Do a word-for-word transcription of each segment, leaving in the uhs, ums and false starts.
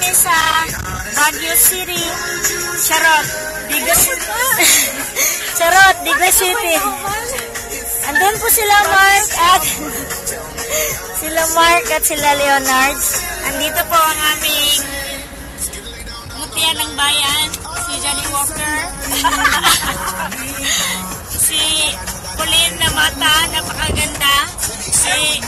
kami sa Baguio City. Charot. Digo Charot, Digo City. Andun po sila Mark at sila Mark at sila Leonard. Andito po ang aming mutya ng bayan, si Johnny Walker. Si Pauline na mata, napakaganda. Si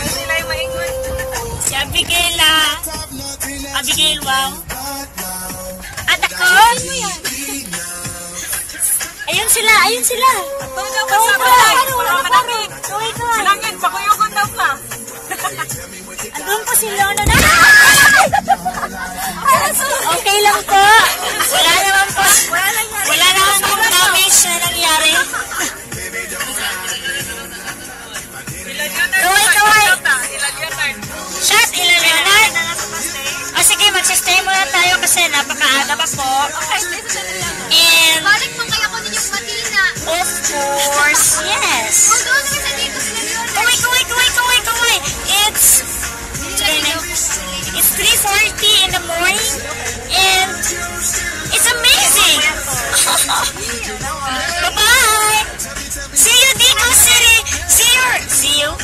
Si Abigail na Abigail, wow. At ako, ayun sila, ayun sila. Kaway kaway, kaway kaway kaway. Langit, pakuyukon daw ka. Andun po si Leonard. Okay lang po. Wala naman po. Wala naman po damage na nangyari. Kaway kaway. Shot, ilan Leonard? O sige, magsistay muna tayo kasi napakaaga pa po. And balik mo kaya ko ninyong Matina. Of course, yes. Kaway, kaway, kaway, kaway, kaway. It's It's three forty in the morning and it's amazing. Bye-bye. See you, Digo City. See you. See you.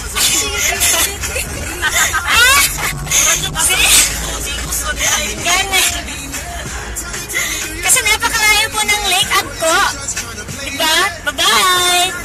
Ah, see? Gana. Kasi napakalayo po ng Lake Agco. Diba? Bye-bye.